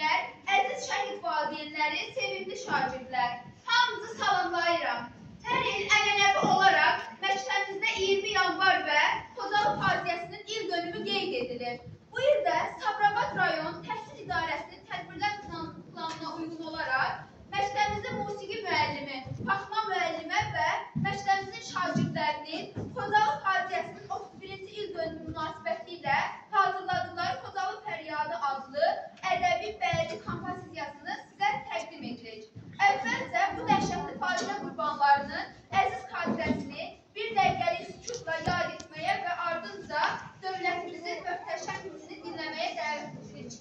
müəllimlər, əziz şəhid valideynləri, sevimli şagirdlər, hamınızı salamlayıram. Hər il ənənəvi olaraq məktəbimizdə 20 yanvar və Xocalı faciəsinin il dönümü qeyd edilir. Bu il də Sabirabad rayon təhsil idarəsinin tədbirlər planına uyğun olaraq məktəbimizin musiqi müəllimi Fatma müəllimə və məktəbimizin şagirdlərinin Xocalı faciəsinin 31-ci il dönümü münasibəti ilə hazırladıkları Xocalı Fəryadı adlı ədəbi bədii kompozisiyasını sizə təqdim edirik. Əvvəlcə bu dəhşətli faciə qurbanlarının əziz xatirəsini bir dəqiqəlik sükutla yad etməyə və ardınca dövlətimizin möhtəşəm himnini dinləməyə dəvət edirik.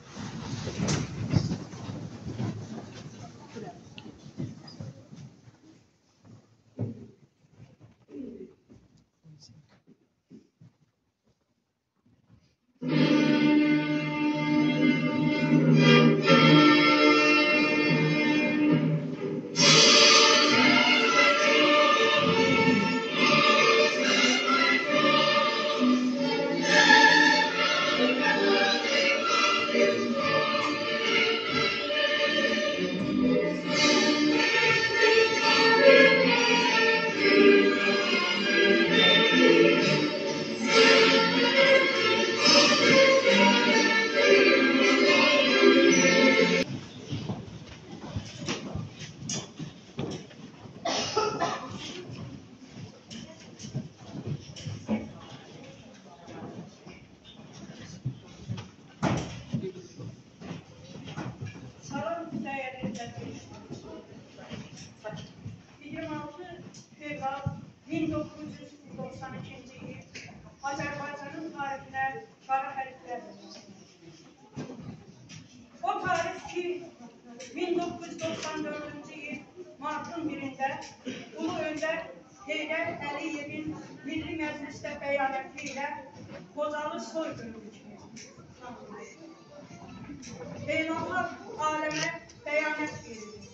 Azərbaycanın tarixinə qara hərflər o tarix ki, 1994-cü il martın 1-də Ulu Öndər Heydər Əliyevin Milli Məclisdə bəyanəti ilə Xocalı soyqırımı kimi tanınır. Beynəlxalq aləmə bəyanət verilir.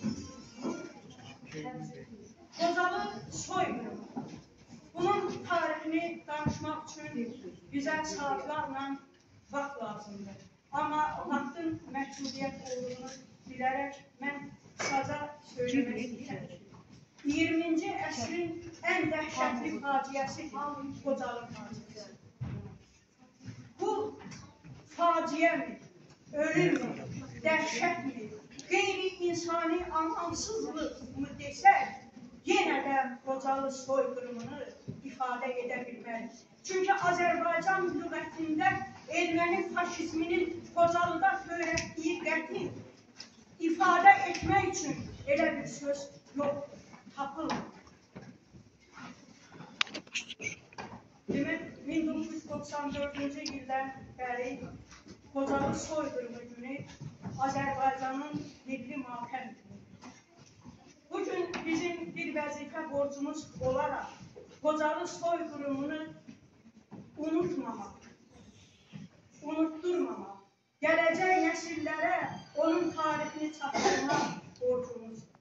Xocalı soyqırımı. Bunun tarixini danışmaq üçün bizə saatlarla vaxt lazımdır. Amma vaxtın məhdudiyyət olduğunu bilərək mən qısaca söyləmək istəyirəm. 20-ci əsrin ən dəhşətli faciəsi Xocalı faciəsi. Bu faciə mi, ölüm mü, dəhşət mi, qeyri-insani amansızlıq mı desək, yenə də Xocalı soyqırımını ifadə edə bilmərik. Çünki Azərbaycan lüğətində erməni faşizminin Xocalıda törətdiyi qətlin ifadə etmək üçün elə bir söz yoxdur, tapılmır. Demək, 1994-cü ildən bəri Xocalı soyqırımı günü Azərbaycanın milli matəm günüdür. Bugün bizim bir vəzifə borcumuz olaraq Xocalı soyqırımını unutmamaq, unutturmamaq, gələcək nəsillərə onun tarixini çatdırmaq borcumuzdur.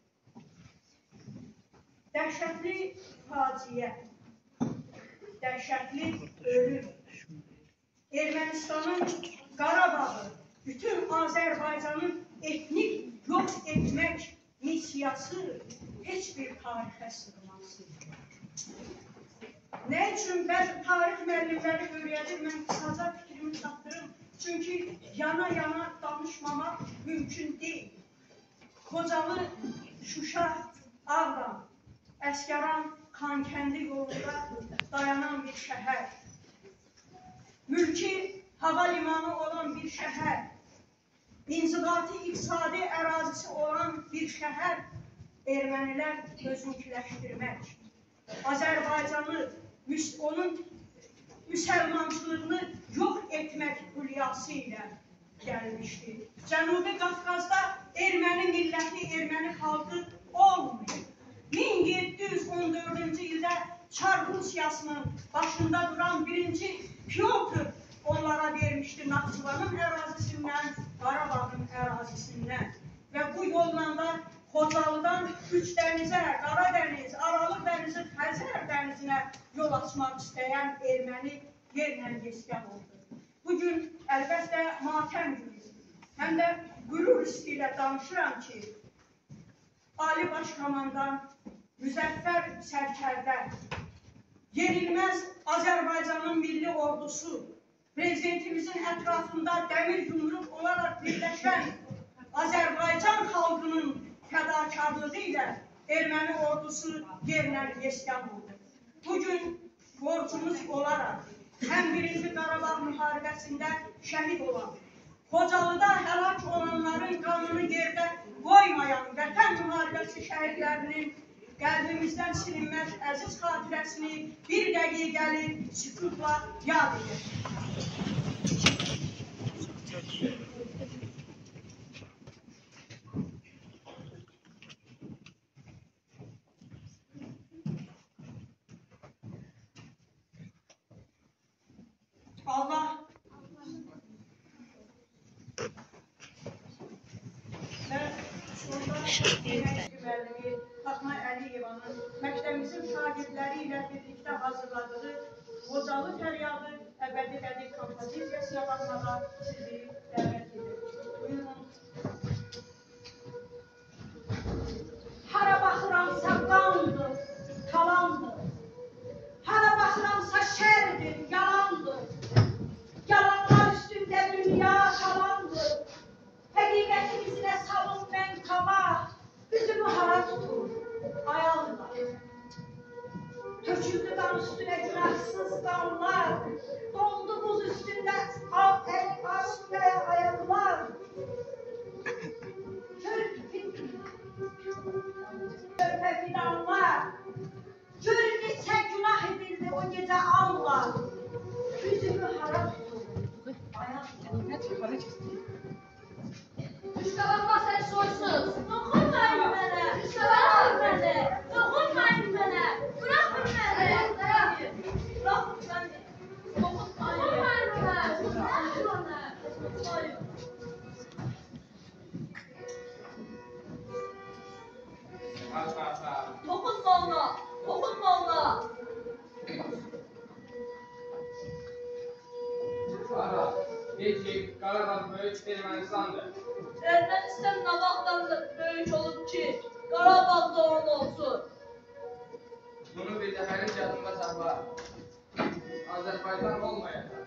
Dəhşətli faciə, dəhşətli ölüm, Ermənistanın Qarabağı, bütün Azərbaycanın etnik yox etmək missiyası heç bir tarixə sığmaz. Nə üçün bəzi tarix müəllimləri öyrədir, mən qısaca fikrimi çatdırım. Çünki yana-yana danışmamaq mümkün deyil. Xocalı, Şuşa, Ağdam, Əsgəran, Xankəndi yolunda dayanan bir şəhər. Mülki hava limanı olan bir şəhər. İnzibati iqtisadi ərazisi olan bir şəhər ermənilər özünkiləşdirmək. Azərbaycanı, onun müsəlmançılığını yox etmək hülyası ilə gəlmişdir. Cənubi Qafqazda erməni milləti, erməni xalqı olmuyor. 1714-cü ildə Çar Rusiyasının başında duran 1-ci Pyotr onlara vermişdi Naxçıvanın ərazisindən, Qarabağın ərazisindən. Və bu yolla da Xocalıdan Üç dənizə, Qaradəniz, Aralıq dənizi, Xəzər dənizinə yol açmaq istəyən erməni yerlə yesgah oldu. Bugün əlbəttə matəm günüdür. həm də qürur hissi ilə danışıram ki, Ali Baş Komandan Müzəffər Sərkərdə, yenilməz Azərbaycanın milli ordusu, prezidentimizin ətrafında dəmir yumruq olaraq birləşən Azərbaycan xalqının fədakarlığı ilə erməni ordusu yerlə yeskan oldu. Bugün borcumuz olaraq həm 1-ci Qarabağ müharibəsində şəhid olan, Xocalıda həlak olanların qanını yerdə qoymayan Vətən müharibəsi şəhidlərinin qəlbimizdən silinməz əziz xatirəsini bir dəqiqəlik sükutla yad edir. Allah və sonra müəllimi Fatma Əliyevanın məktəbimizin şagirdləri ilə birlikdə hazırladığı Xocalı fəryadı əbədi bədii kompozisiyasına baxmağa sizi dəvət edir. Buyurun. Hara baxıramsa qandır, talandır. Hara baxıramsa şərdir, yalandır. Yalanlar üstündə dünya şalandır. Həqiqətimizlə salın mən qabaq, üzümü hara tutur, ayağlar. Töküldü qan üstünə günahsız qanlar, dondu buz üstündə ayaqlar. Körpə fidanlar, gör neçə günah edildi o gecə Allah. Üzümü hara tutur, ayaqlar. Müştəlanma sən soysuz. Dokunmayın mənə, bırakın məni, dokunmayın mənə, bırakın məni. Bırakın məni, dokunmayın mənə, dokunmayın. Dokunma ona, dokunma ona. Ara, Belçik, Qarabağ böyük Ermənistandır. Ermənistan nə vaxtdandır böyük olub ki, Qarabağda onun olsun. Bunu bir dəfəlik yadında saxla. Azərbaycan olmayacaq.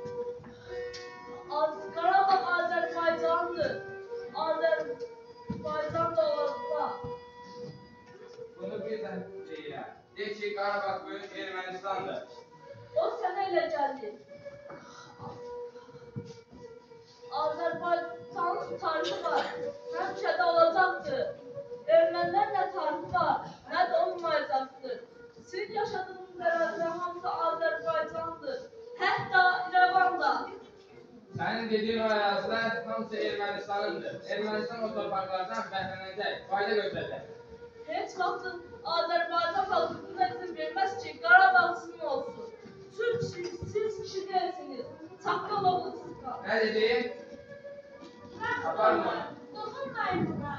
Qarabağ Azərbaycandır. Azərbaycan da olacaq. Bunu bir də deyirəm. Belçik, Qarabağ böyük Ermənistandır. O sənə elə gəldi. Azərbaycanın tarihi var, həmişə də olacaqdır. Ermənilərlə tarihi var, nə də olmayacaqdır. Sizin yaşadığınız ərazilər hamısı Azərbaycandır, hətta İrəvan da. Sənin dediyin o ərazilər hamısı Ermənistanındır. Ermənistan o torpaqlardan bəhrələnəcək, fayda götürəcək. Heç vaxt Azərbaycan xalqı buna izin verməz ki, Qarabağ sizin olsun. Siz kişi deyilsiniz, çaqqal oğlusunuz. Nə dedin? Aparma. Dokunmayın buna.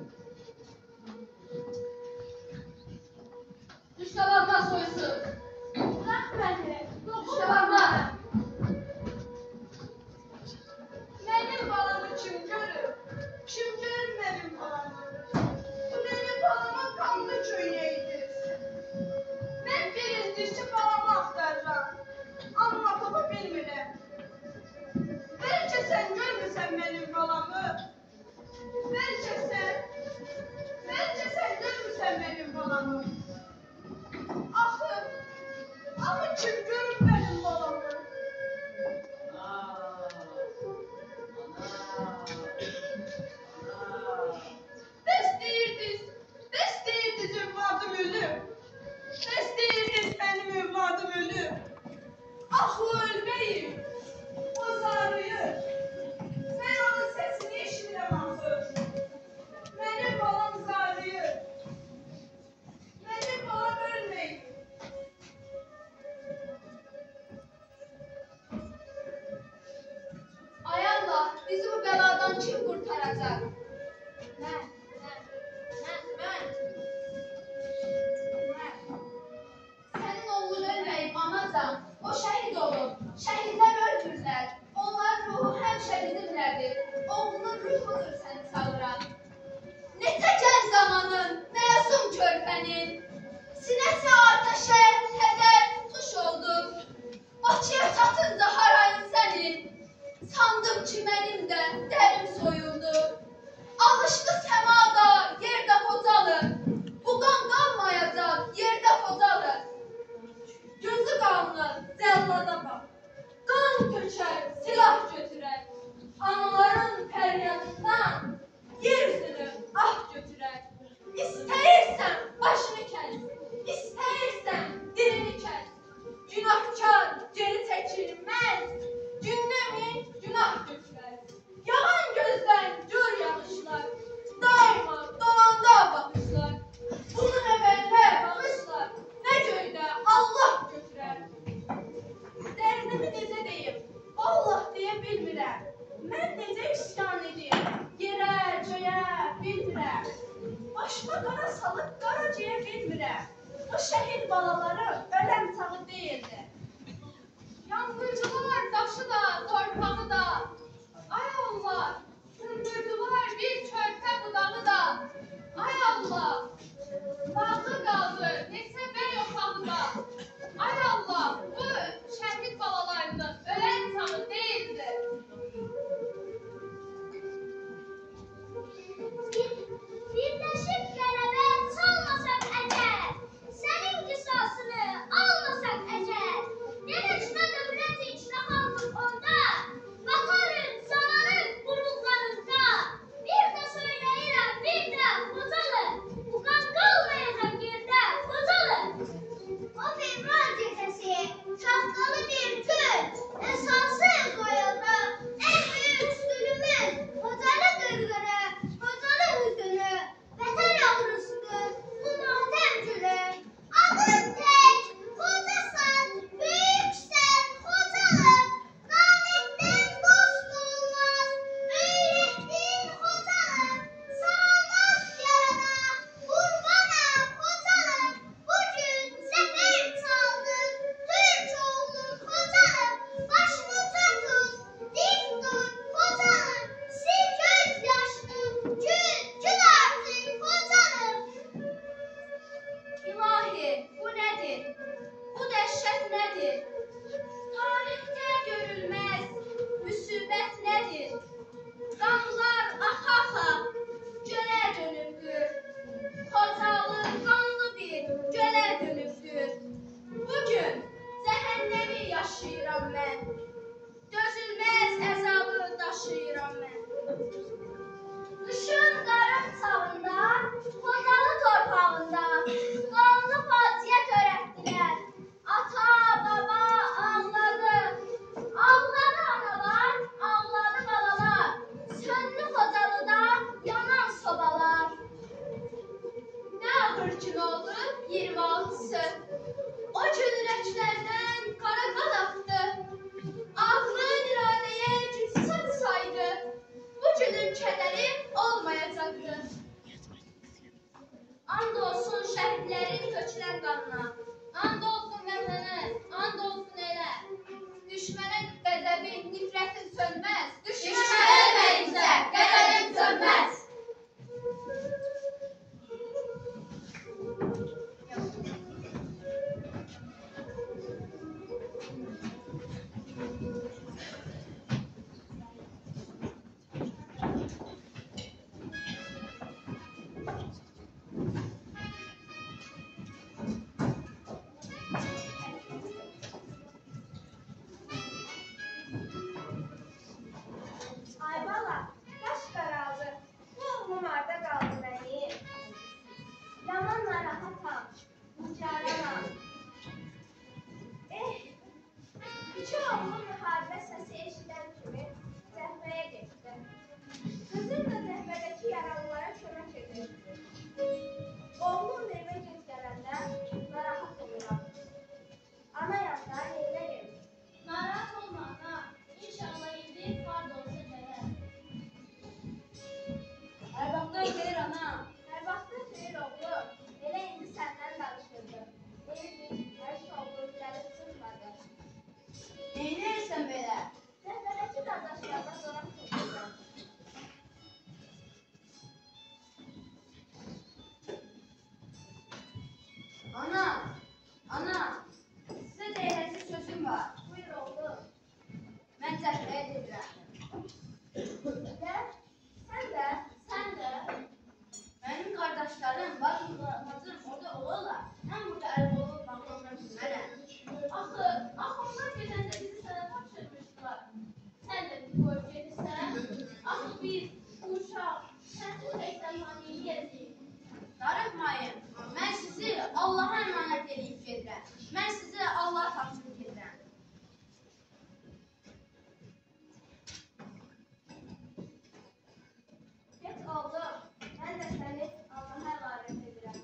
Müştəlanma soysuz. Bırak beni, Müştəlanma. Benim balamı kim görür? Kim görür benim balamı? Bu benim balamın kanlı köynəkdir. Ben birincisi balamı axtarıram. Amma tapa bilmirəm. Bəlkə sən görmüsən benim balamı? budur səni çağıran. Neçə gəl zamanın, məsum körpənin, sinəsi atəşə, hədər tuş oldu. Bakıya çatınca harayın sənin, sandım ki mənim də dərim soyuldu. Alışdı səmada, yerdə Xocalı, bu qan qalmayacaq, yerdə Xocalı. Gözü qanlı, cəllada bax, qan tökər, silah götürər. Anaların fəryadından yer üzünü ah götürər. İstəyirsən başını kəs, istəyirsən dilini kəs. Günahkar geri çəkilməz, gündəmi günah götürər. Yalan gözdən gör yaxışlar, daima dolanda baxışlar. Bunun əvvəldə bağışlar, nə göydə Allah götürər. Dərdimi necə deyim, Allah deyə bilmirəm. Mən necə isyan edeyim, yerə, göyə bilmirəm. Başıma qara salıb qaraciyə bilmirəm. Bu şəhid balaları öləm çağı deyildi. Yandırdılar daşı da, torpağı da. Ay Allah, sındırdılar bir körpə budağı da. Ay Allah, bağlı qaldı neçə bəy otağı da. Ay Allah, bu şəhid balalarının ölən çağı deyildi. Birləşib qələbə çalmasaq əcəl, sənin qisasını almasaq əcəl. Deməkdə dövlət içinə xalqıq onda, baxarıq zamanın buruqlarında. Bir də söyləyirəm, bir də Xocalı, bu qan qalmayacaq yerdə Xocalı. O fevral gecəsi, şaxtalı bir gün, əsası qoyuldu, ən böyük üstünümüz, Xocalı qırğını, Xocalı hüzünü, vətən ağrısı, bu matəm gülü. Adın tək, Xocasan, böyüksən Xocalı, namətdən dost olmaz, öyrətdin Xocalı, salamat yarana, qurbanam Xocalı, bugün zəfər çaldın, Türk oldun Xocalı, başını uca tut, dik dur Xocalı, sil göz yaşını, gül artıq Xocalı. İlahi, bu nədir? Bu dəhşət nədir? Tarixdə görülməz müsibət nədir? Qanlar axa-axa gölə dönübdür. Xocalı qanlı bir gölə dönübdür. Bugün cəhənnəmi yaşayıram mən. Dözülməz əzabı daşıyıram mən. Qışın qarın çağında, Xocalı torpağında, qanlı faciə törətdilər. Ata, baba ağladı, ağladı analar, ağladı balalar. Söndü Xocalıda yanan sobalar. Nə ağır gün oldu 26-sı. O gün ürəklərdən qara qan axdı. Ağlın iradəyə güc satsaydı, bu günün kədəri olmayacaqdı. And olsun şəhidlərin tökülən qanına, and olsun vətənə, and olsun elə. Düşmənə qəzəbin, nifrətin sönməz. Düşmənə məyizə, qədərin sönməz. Uşaq, sən bu təkdəmanı yedik. Darıxmayın, mən sizi Allaha əmanət edib gedirəm. Mən sizi Allah tapşırıb gedirəm. Get oğlum, mən də səni Allaha əmanət edirəm.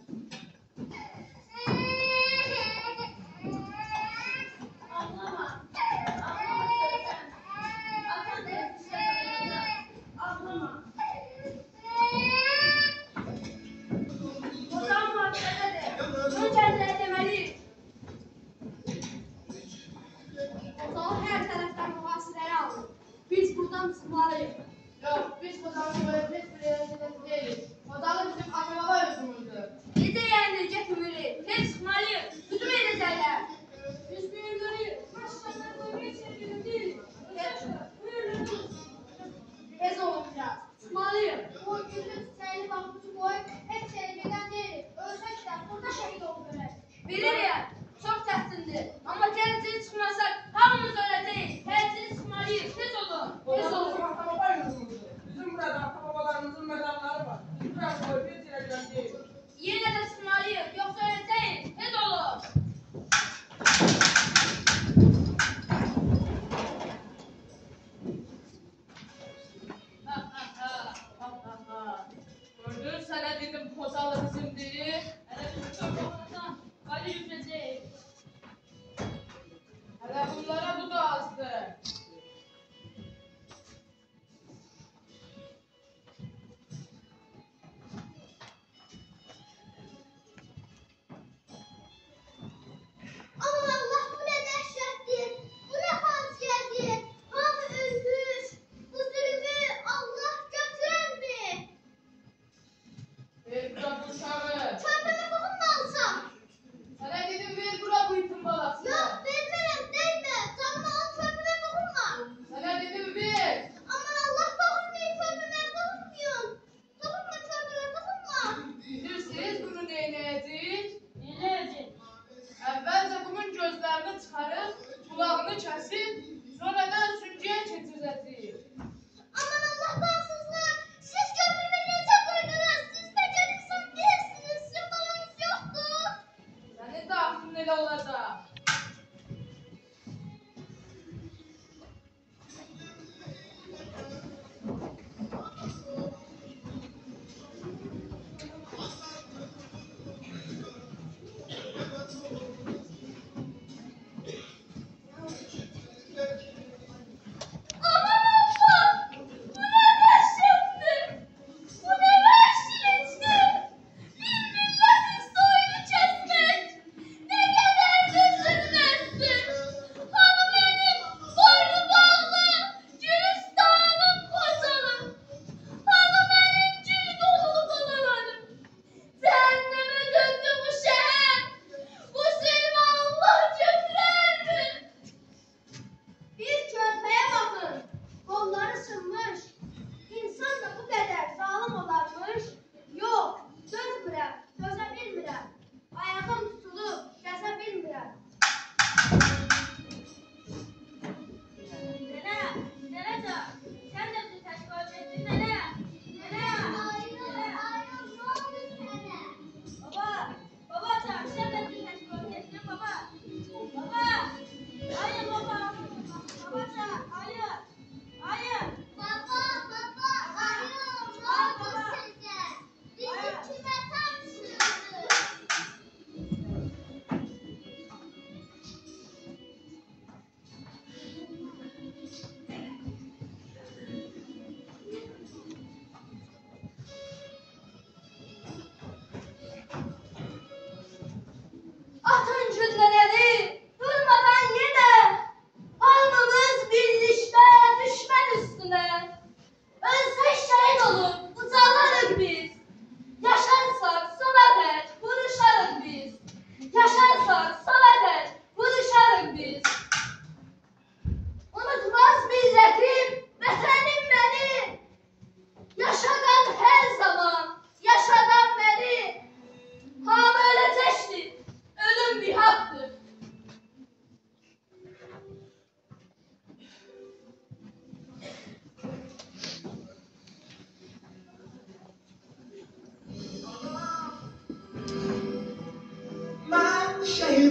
Ağlama, ağlama sözəm. Atan deyib sizə dayanacaq. Ağlama. Ozan mühafizədədir. Bunun kəndinə deməliyik.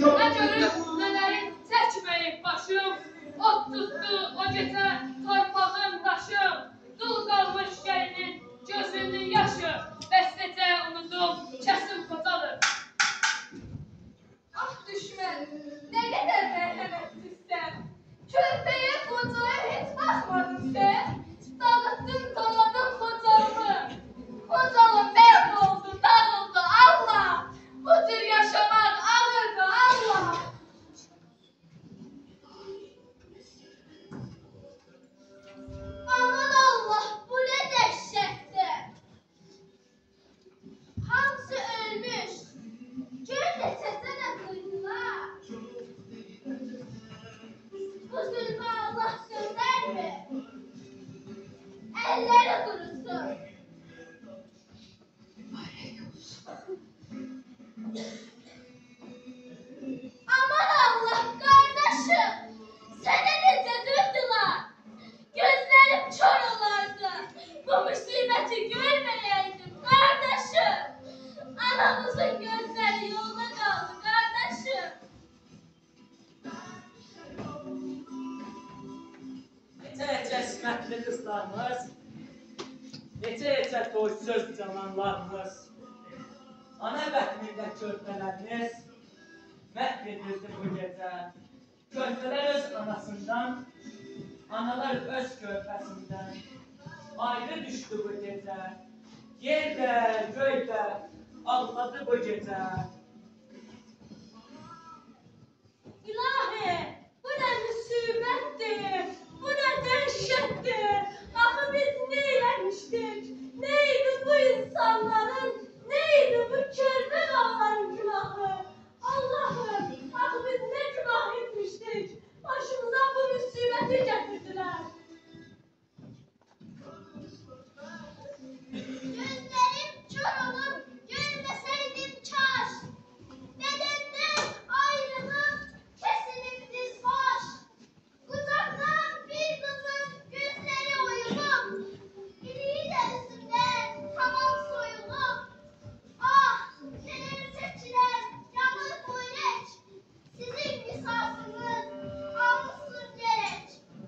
Ne görüp nelerin çəkməyib başım, ot tutdu o gecə torpağım daşım, dul qalmış gəlinin gözünün yaşı, bəstəcə unudum kəsim Xocalı. Ah düşmən, nə qədər mərhəmətsizsən. Körpəyə qocaya heç baxmadın sən. Dağıtdın, doladın Xocalı. Xocalı məhv oldu, dağıldı, Allah. Bu cür yaşamaq ağırdı, Allah. Aman Allah, bu nə dəhşətdir. Hamısı ölmüş. Gör neçəsənə duydular. Bu zülmə Allah göndərmi? Əlləri qurusun. Aman Allah, qardaşım, sənə necə duydular? Gözlərim kör olardı. Bu müsibəti görməyəydim, qardaşım. Anamızın gözləri yolda qaldı, qardaşım. Necə qismətli qızlarımız, necə toysuz cananlarımız, ana bətnində körpələrimiz məhv edildi bu gecə. Körpələr öz anasından, analar öz körpəsindən ayrı düşdü bu gecə. Yer də, göy də ağladı bu gecə. İlahi, bu nə müsibətdir, bu nə dəhşətdir. Axı biz nə eləmişdik? Nə idi bu insanların, nə idi bu körpə qanların günahı? Allahım, axı biz nə günah etmişdik? Başımıza bu müsibəti gətirdilər. Gözlerim kör olup görmeseydim kaş. Dedemden ayrılıp kesiliptir baş. Kucaktan bir kızın gözleri oyulup, iliği de üstünden tamam soyulup. Ah, neler çektiler yağmur koyleç. Sizin misasınız almışsın gerek.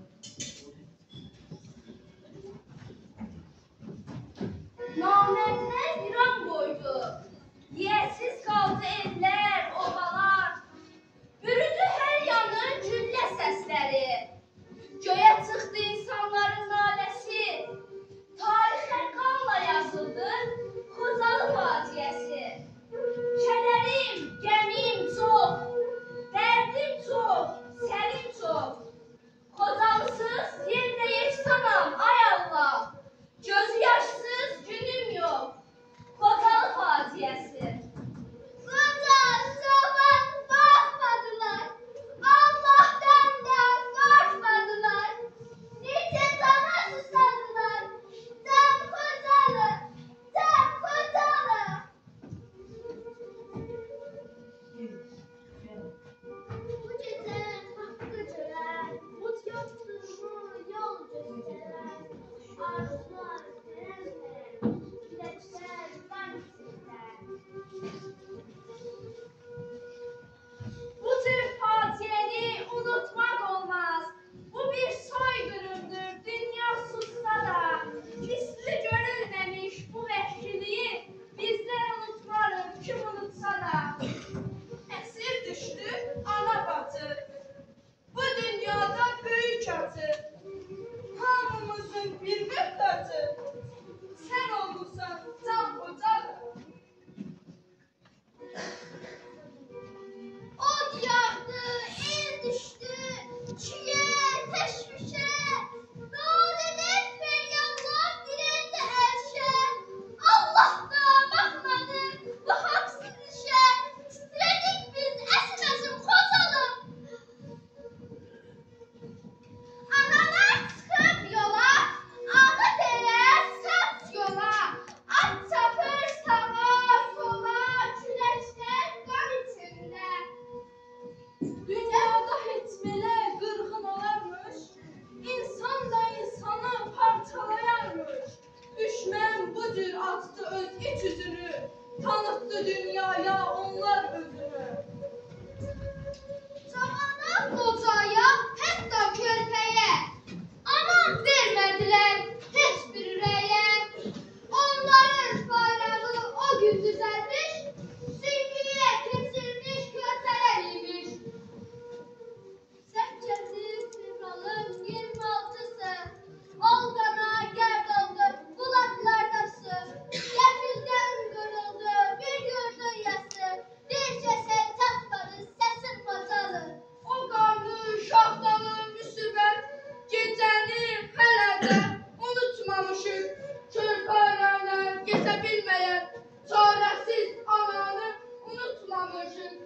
Namerdlər viran qoydu. Yiyəsiz qaldı evlər, obalar. Bürüdü hər yanı güllə səsləri. Göyə çıxdı insanların naləsi. Tarixə qanla yazıldı Xocalı faciəsi. Kədərim, gəmim çox, dərdim çox, səlim çox. Xocalısız yerdə yeksanam, ay Allah. Gözü yaşsız günüm yok. Xocalı faciəsi. Qoca, çoban baxmadılar. Allah'tan da qorxmadılar. Necə cana susadılar. Can Xocalı, can Xocalı. Bu gecə haqqı görər, mut yoxdurmu yol göstərər. Arzular, sənlər, diləklər, qansizlər. Bu tür faciəni unutmaq olmaz. Bu bir soyqırımdır, dünya sussa da. Misli görülməmiş bu vəhşiliyi bizlər unutmarıq, kim unutsa da. Əsir düşdü ana batı. Bu dünyada böyük atı. Hamımızın bir müddəti. Sən olmuşsan can Xocalı. Od yağdı, el düşdü, çiyə, təşvişə. Nalələr, fəryadlar diləndi ərşə. Allah da baxmadı bu haqsız işə. Titredik biz əsməsin Xocalı. Analar çıxıb yola, adı belə saç yola. At çapır sağa, sola, küləklər qan içində. Dünyada heç belə qırğın olarmış, insan da insanı parçalayarmış. Düşmən bu cür açdı öz iç üzünü, tanıtdı dünyaya onlar özünü. Cavanlar qocaya, hətta körpəyə aman vermədilər heç bir ürəyə. Onların bayrağı o gün düzəlmiş, silkiyə keçirmiş körpələr imiş. Səhkəzi fevralın 26-sı, Olqana gərd oldu bulaqlardası. Qəfildən qırıldı bir yurdun yası, bir cəsəd tapmadı səsin bacalı. O qanlı, şahdalı müsibət, gecəni hələ də unutmamışıq. Körpələrlə gezə bilməyən çarəsiz ananı unutmamışıq.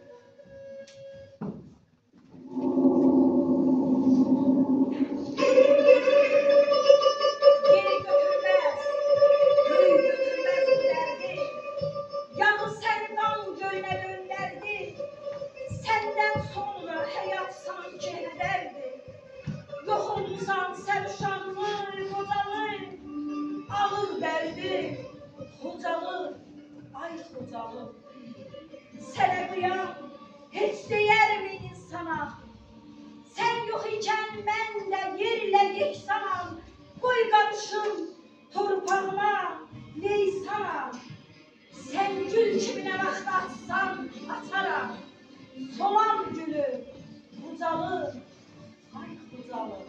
Geri götürmez, göy götürmez bu derdi. Yağı sen qan göyünə döndərdi. Səndən sonra həyat sanki hədərdi. Yox olmusan sən uşaqlı, qocalı, ağır dərdi. Xocalı, ay xocalı. Sənə qıyam, heç deyər mi insana? Sən yox ikən mən də yerlə yeksanam. Qoy qarışım torpağıma, Leysanam. Sən gül kimi nə vaxt atsan ataram. Solan gülü, Xocalı, ay Xocalı.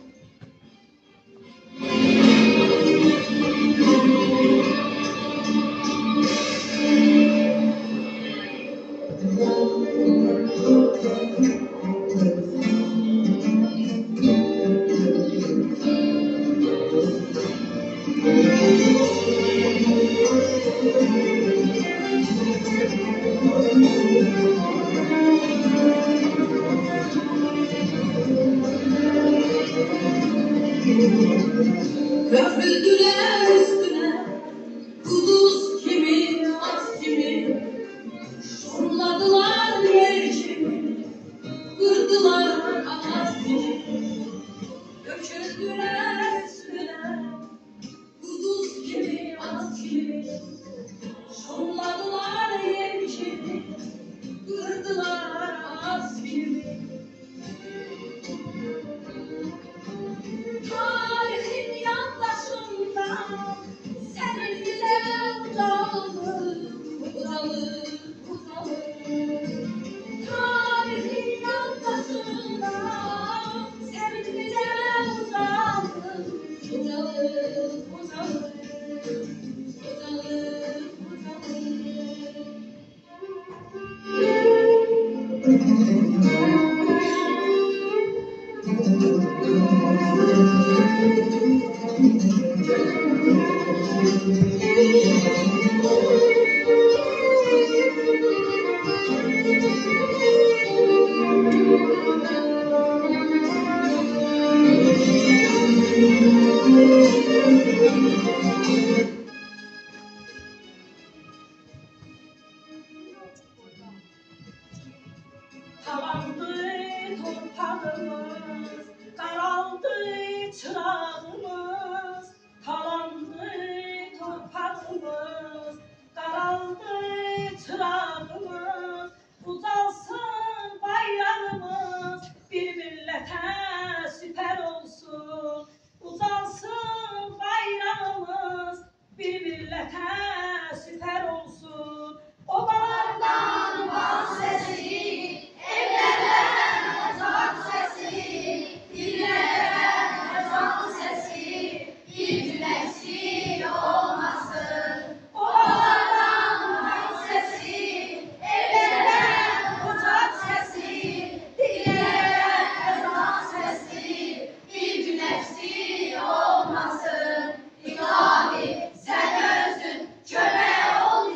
Köprüdüler üstüne, kuduz kimi, at kimi, şorladılar yer kimi, kırdılar kanat kimi. Köprüdüler üstüne, kuduz kimi, at kimi, şorladılar yer kimi, kırdılar kanat kimi. Tarihin yandaşında seninle uzalı, uzalı, uzalı. Tarihin yandaşında seninle uzalı, uzalı, uzalı, uzalı, Talandı torpağımız, qaraldı çırağımız. Talandı torpağımız, qaraldı çırağımız. Ucalsın bayrağımız, bir millətə süpər olsun. Ucalsın bayrağımız, bir millətə süpər olsun. Obalardan bal səsi, evlərdən ezan səsi, dillərdən ezan səsi, bir gün eksik olmasın. Obalardan bal səsi, evlərdən ezan səsi, dillərdən ezan səsi, bir gün eksik olmasın. İlahi, sən özün kömək ol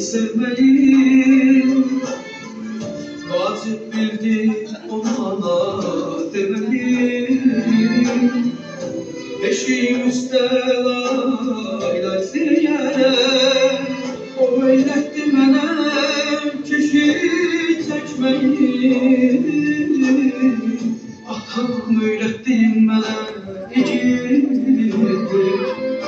sevmeli, vacip bildi ona demeli. Eşiğimizde layla ziyare, o eyletti mənə kişi çəkmeyi. Atam öyrətdin mənə igiddir,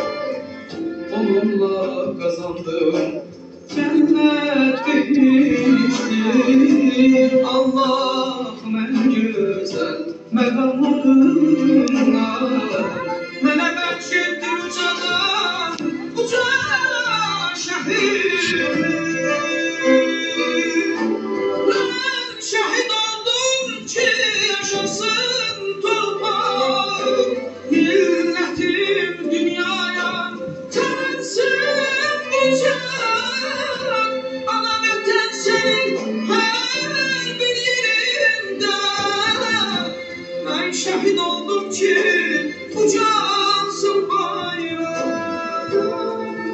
onunla kazandım cennet behiştir. Allah'ım en güzel megamlarına mənə bəxşetdi ucadan uca şəhid. Mən şəhid oldum ki yaşasın torpaq, milletim dünyaya tanınsın uçak. Ana vətən senin hər bir yerində, mən şəhid oldum ki ucansın bayraq.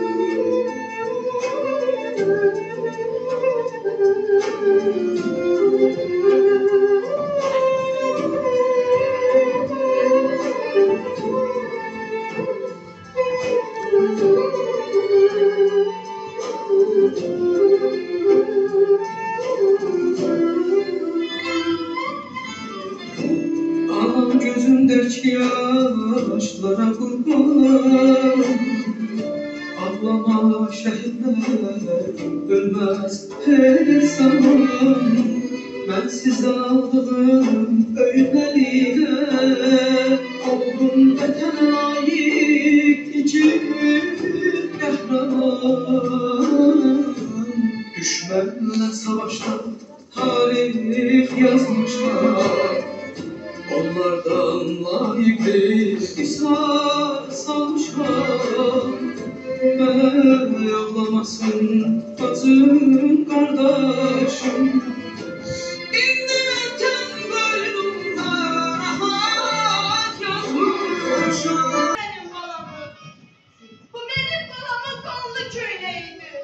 Anam gözündeki yaşlara kurban, ağlama şehitler ölmez her zaman. Ben sizden aldığım öğütleriyle oldum vətənə layık igid qəhrəman. Düşmənlə savaşta tarix yazmışlar, onlardan layık bir isar salmışlar. Mənə ağlamasın bacım, qardaşım, İndi vətən qoynumda rahat yazmışam. Benim balamı, bu benim balamın kanlı köynəyidir.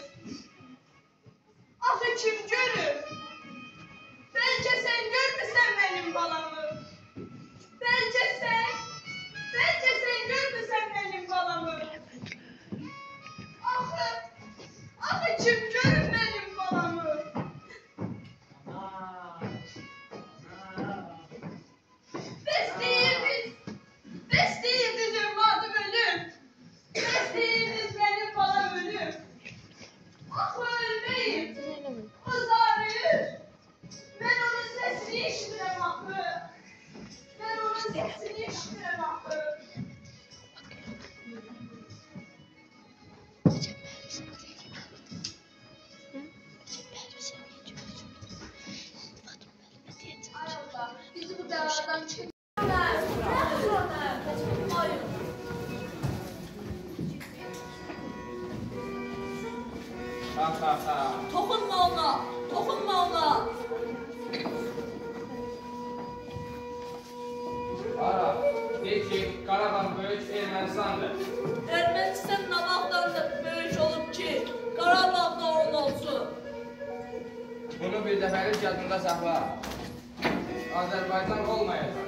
Axı kim görür? Bəlkə sən görmüsən benim balamı. Bəlkə sən görmüsən benim balamı. Axı kim görür benim balamı? Bəs deyirdiniz evladım ölüm. Bəs deyirdiniz benim balam ölüm. Axı ölməyim. O zarıyır. Ben onun sesini işitirəm axı. Ben onun sesini işitirəm axı. Ay Allah, bizi bu beladan çıkar. Ha ha ha. Toxunma ona, toxunma ona. Ara, de ki Qarabağ böyük Ermənistandır. Ermənistan nə vaxtdandır böyük olub ki, Qarabağda onun olsun. Bunu bir dəfəlik yadında saxla. Azərbaycan olmayacaq.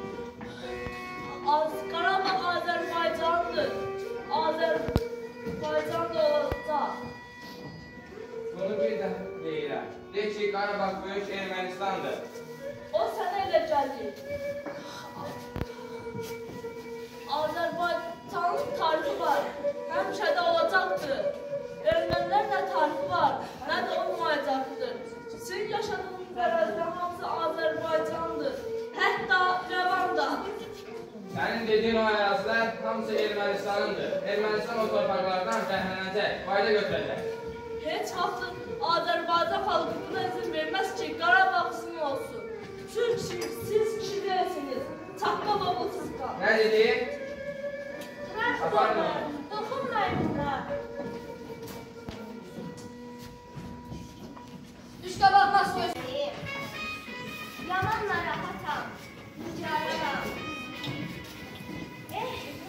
Qarabağ Azərbaycandır. Azərbaycan da olacaq. Bunu bir dəfə deyirəm. De ki Qarabağ böyük Ermənistandır. O sənə elə gəlir. Azərbaycanın tarifi var, həmişə də olacaqdır. Ermənilər nə tarifi var, nə də olmayacaqdır. Sizin yaşadığınız ərazidə hamısı Azərbaycandır, hətta İrəvan da. Sənin dediyin o ərazilər hamısı Ermənistanındır. Ermənistan o torpaqlardan bəhrələnəcək, fayda götürəcək. Heç vaxt Azərbaycan xalqı buna izin verməz ki, Qarabağ sizin olsun. Çünki siz kişi deyilsiniz, çaqqal oğulsuzlar. Nə dedi? Transformer, dokunmayın buna. Düş qabağmaz gözləyim. Yaman narahatam, mücadələm.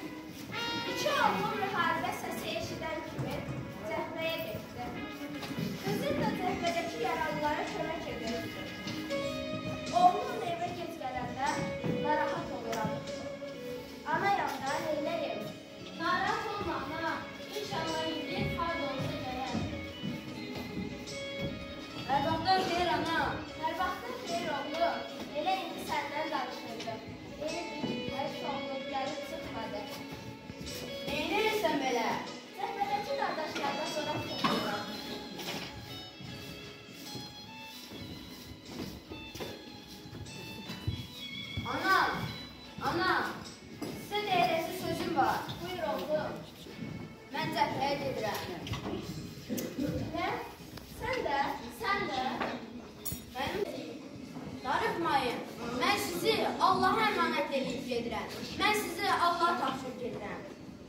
İki oğlum müharibə səsi eşidən kimi cəhbəyə getdi. Darıxmayın. Mən sizi Allaha əmanət edib gedirəm. Mən sizi Allaha tapşırıq edirəm.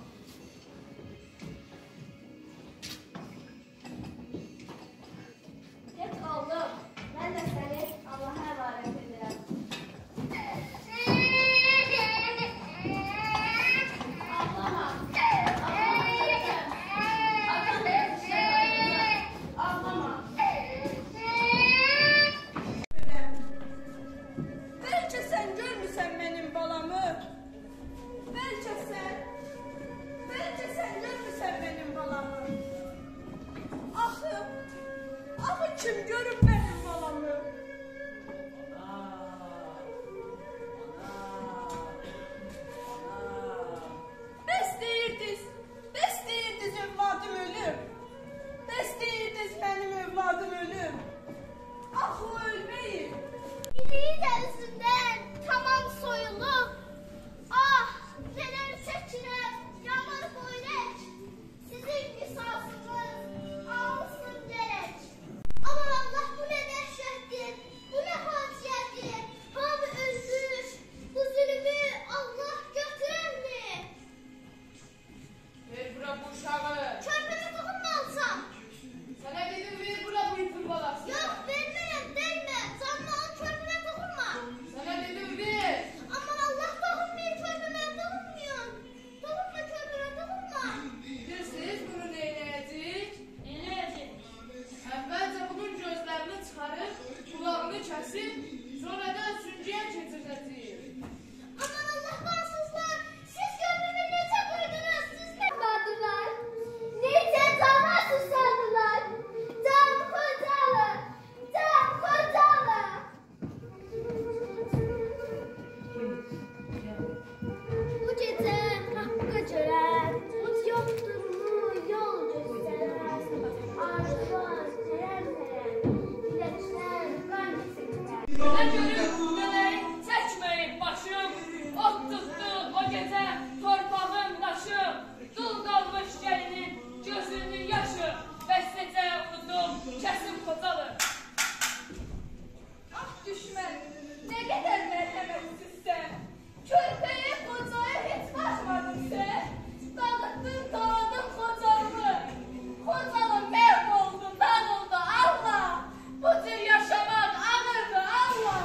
Geç qaldım. Mən də səni Allaha əmanət edirəm. Ağlama. Ağlama. Bəlkə sən görmüsən mənim balamı? Bəlkə sən görmüsən mənim balamı? Axı kim görüb mənim balamı? Bəs deyirdiniz övladım ölüb. Bəs deyirdiniz mənim övladım ölüb. Axı o ölməyib. İliği dərisindən tamam soyulub. Ah, kədər çəkirəm, yağmur boylək. Sizin qisasınız alsın gərək. Aman Allah, bu nə dəhşətdir, bu nə faciədir. Hamı ölmüş, bu zülmü Allah götürərmi? Ver bura bu uşağı. Körpəmə toxunmalısam. Sana dedim ver bura bu itin balası. Yox, verməyəm, vermə. Canına al, körpəmə toxunma. Sana dedim ver. Aman Allah, toxunmayın, körpəmə toxunmayın. Toxunma, körpəmə toxunma. Bilirsiniz bunu neyləyəcək? Əvvəlcə bunun gözlərini çıxarıb, kulağını kəsib, sonra da süngüyə keçirdəcəyik. Aman Allah, qansızlar. Siz körpəmə necə qoydunuz? Siz nə qadılar? Necə cana susadılar? Can Xocalı, Can Xocalı. Bu gecə haqqa görə yoxdurmu yol göstərər. Arzular tərər-tərər, diləklər qan çəkər. Nə görüb dönək çəkməyib başım, ot tutdu o gecə torpağım daşım, dul qalmış gəlinin gözünün yaşı, bəs necə unudum kəsim Xocalı. Ah düşmən, nə qədər mərhəmətsizsən. Körpəyə Xocaya heç baxmadın sən. Dağıtdın, dağıdın Xocalını. Xocalı məhv oldu, dağıldı, Allah. Bu cür yaşamaq ağırdı, Allah.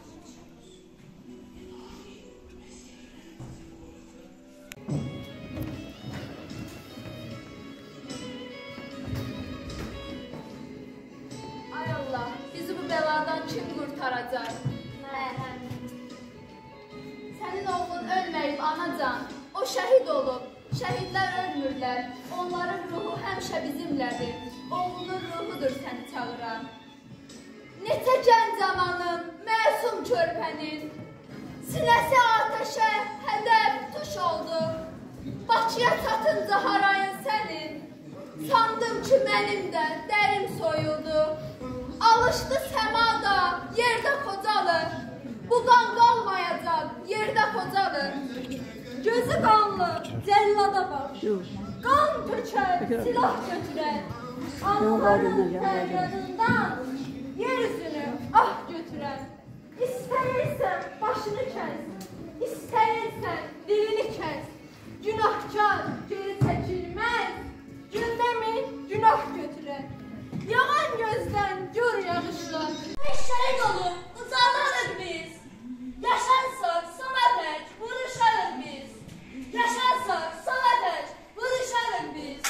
Ay Allah, bizi bu beladan kim qurtaracaq? Mən. Sənin oğlun ölməyib, anacan. O şəhid olub. Şəhidlər ölmürlər. Onların ruhu həmişə bizimlədir. Oğlunun ruhudur səni çağıran. Neçə gənc ananın, məsum körpənin. Sinəsi atəşə, hədəf tuş oldu. Bakıya çatınca harayın sənin. Sandım ki mənim də dərim soyuldu. Alışdı səmada, yerdə Xocalı. Bu qan qalmayacaq, yerdə Xocalı. Gözü qanlı, cəllada bax. Qan tökər, silah götürər. Anıların fəryadından yer üzünü ah götürər. İstəyirsən başını kəs, istəyirsən dilini kəs. Günahkar geri çəkilməz, gündəmi günah götürər. Yağan gözdən gör yağışlar. Şəhid olub, uzalarıq biz. Yaşarsaq sona dək vuruşarıq biz. Yaşarsaq sona dək vuruşarıq biz.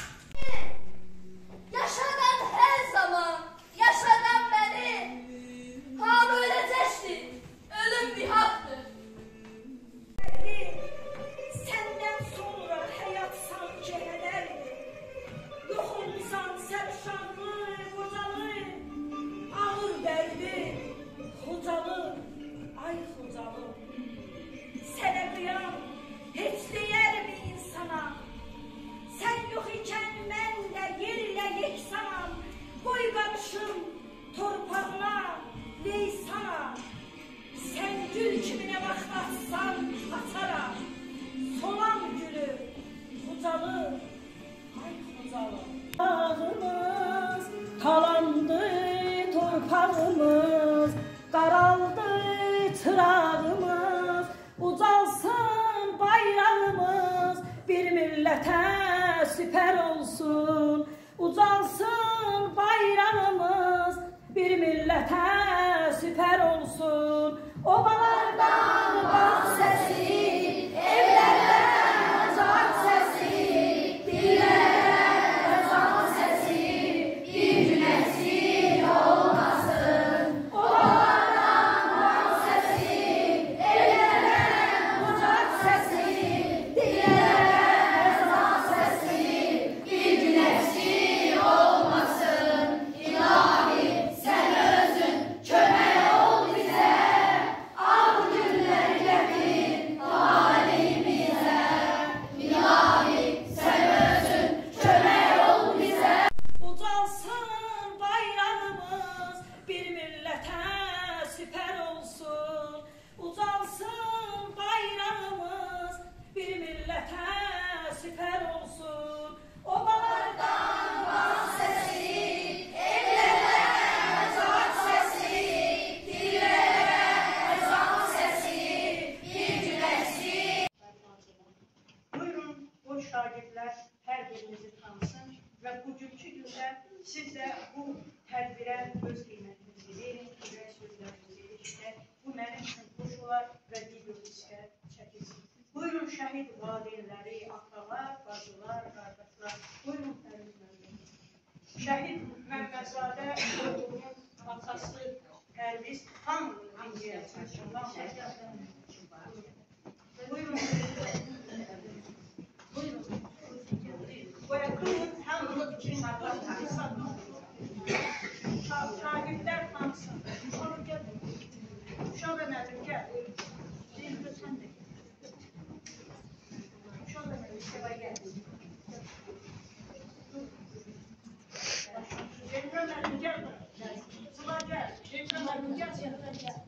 Yaşadan hər zaman, yaşadan bəni. Hamı öləcəkdir, ölüm bir haqdır. Səndən sonra həyat sanki hədərdir. Yox olmusan sən şanlı, qocalı, ağır dərdi, Xocalı. çırağımız, ucalsın bayrağımız, bir millete siper olsun. Ucalsın bayrağımız, bir millete siper olsun. Obalardan bak sesi, evlerden uzak sesi, dillere ezan sesi, bir gün eksik olmasın. Obalardan bak sesi, evlerden uzak sesi, dillere ezan sesi, bir gün eksik olmasın. İlahi sen özün kömek ol bize, al günleri getir talihimize. İlahi sen özün kömek ol bize. Ucalsın bayrağımız, bir millete siper olsun. Ucalsın bayrağımız, bir millete siper olsun. Obalardan bak sesi, evlerden ezan sesi, dillere ezan sesi, bir gün eksik. Buyurun bu şagirdler her birinizi tanısın ve bugünkü gündə siz də bu tədbirə öz qiymətinizi verin, ürək sözlərinizi eşidək. Bu mənim üçün xoş olar və video diskə çəkilsin. Buyurun şəhid valideynləri, atalar, bacılar, qardaşlar. Buyurun Fəriz müəllim. Şəhid Məmmədzadə oğlunun atası Pərviz hamının dinləyə çalışın. Buyurun. Buyurun. Bırakın hamının için şagirdler tanısın. Uşaq əməlim, gəl. Zeynəb, sən də gəl. Uşaq əməlim, Sevay, gəl. Zeynəb əməlim, gəl. Sıla, gəl. Zeynəb əməlim, gəl. Zeynəb, gəl.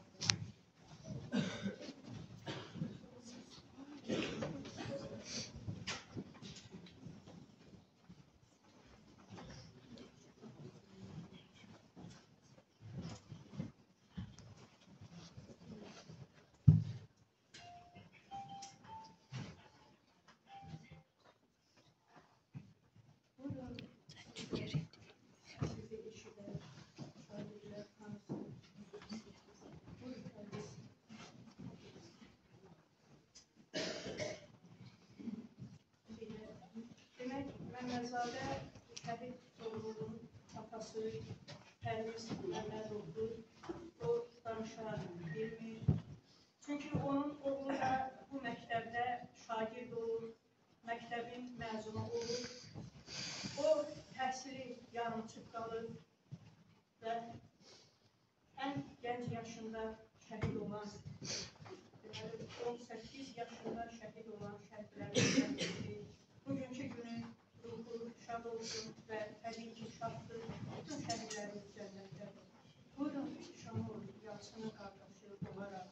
Demək, Məmmədzadə şəhid oğlunun atası Pərviz Məmmədovdur. O danışa bilmir. Çünki onun oğlu da bu məktəbdə şagird olur, məktəbin məzunu olur. O təhsili yarımçıq qalır və ən gənc yaşında şəhid olan, 18 yaşında şəhid olan şəhidlərdən biri. Bugünkü günü ruhu şad olsun və təbii ki şaddır. Bütün şəhidlərimiz cənnətdədir. Buyurun, Şamur, Yasin'in qardaşı olaraq.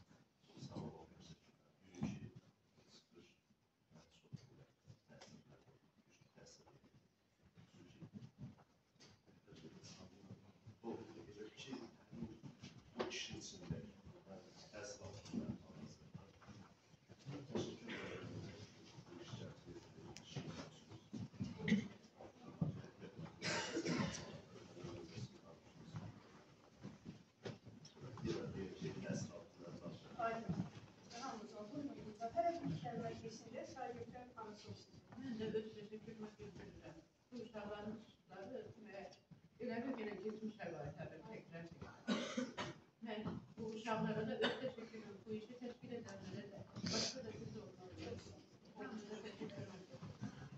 Mən də öz təşəkkürümü bildirirəm. Bu uşaqların çıxışları və elə bir keçmiş şəraitlərdə təkrar çəkirəm. Mən bu uşaqlara da öz təşəkkürümü, bu işi təşkil edənlərə də, başqa da siz olmalıyım. Onlara təşəkkür edirəm.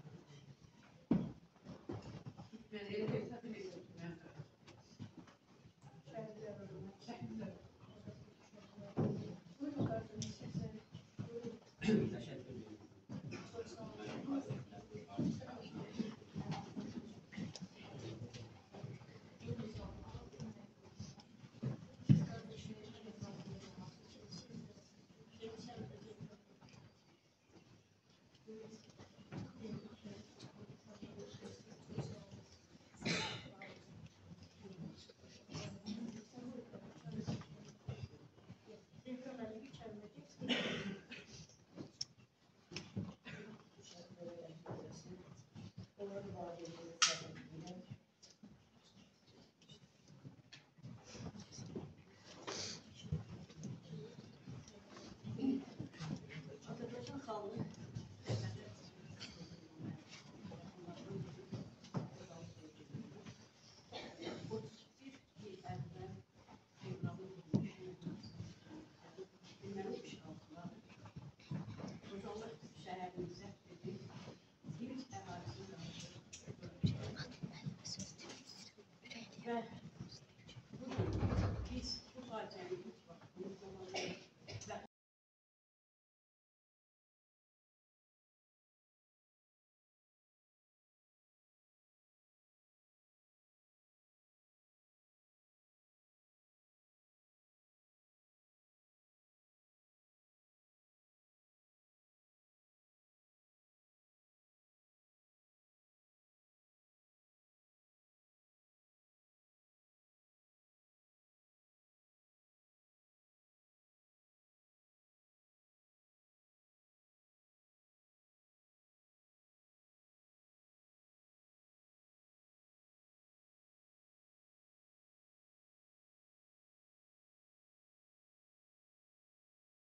Mən elə hesab edirəm ki, mən şəhidlər. Buyurun, qardaşım, sizə. istifadə edilir.